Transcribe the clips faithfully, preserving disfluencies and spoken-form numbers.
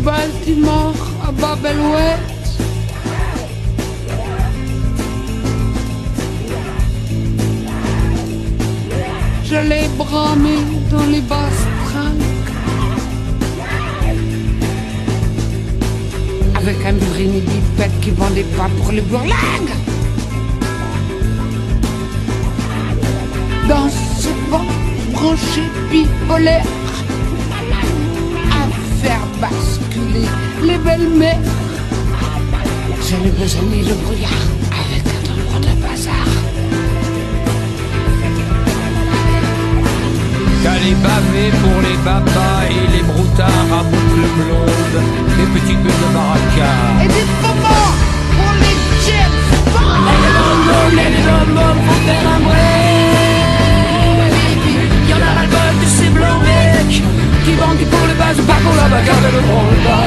Baltimore à Babelouette. Je l'ai bramé dans les basses trinques avec un burini bipède qui vendait pas pour les bourlingues. Dans ce vent branché bipolaire à faire basculer les belles-mères. Je n'ai besoin ni le brouillard avec un tambour de bazar. Qu'à les baver pour les babas et les broutards à boucles blondes, des petites bulles de baraka. Et des moments pour les James Bond. Et les bonbons, et les bonbons pour faire un break. Y'en a ras-le-bol de ces blancs mecs qui vendent pour le bas, pas pour la bagarre et le branle-bas.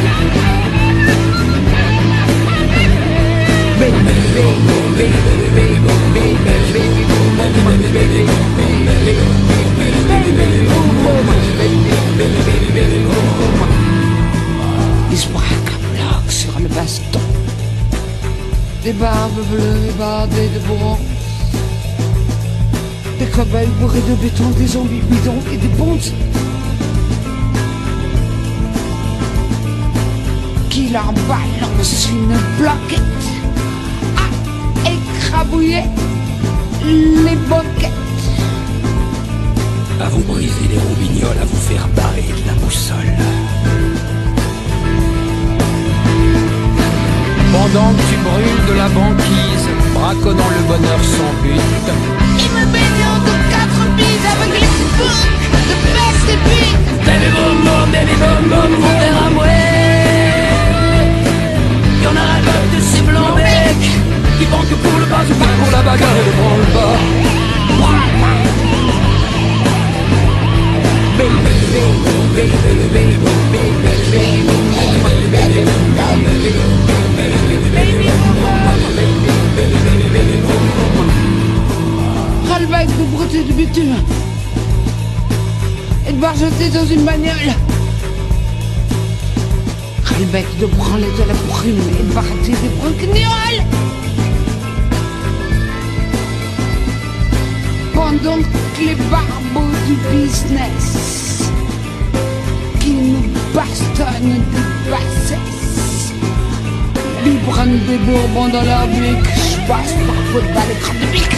Ils se braquent à bloc sur le baston. Des barbes bleues et bardées de bronze. Des cobayes bourrés de béton, des zombies bidons et des bonzes qui leur balancent une bloquette à écrabouiller les boquettes. À vous briser les roubignoles, à vous faire barrer de la boussole. Pendant que tu brûles de la banquise, braconnant le bonheur sans but, Et me baignant de quatre bises avec les boucs de peste et puis baby boom boom, baby boom boom, vont faire un mouet. Y'en a ras-le-bol de ces blancs mecs qui vendent que pour le bas, pas pour la bagarre et le branle-bas. ras-le-bec de brouter du bitume et de barjoter dans une bagnole. Ras-le-bec de branler de la brume et de barjoter des broquignoles. Pendant que les barbeaux du business qui nous bastonnent des bassesses biberonnent des bourbons dans leur bic. Je passe par football et crème de bic.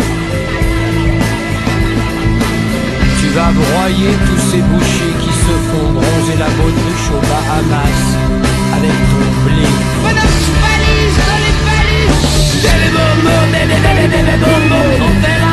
Tu vas broyer tous ces bouchers qui se font bronzer la botte de chaud Bahamas avec ton blé. Pendant que tu balises dans les balises. Bébé boum boum, bébé bébé bébé boum boum, on fait la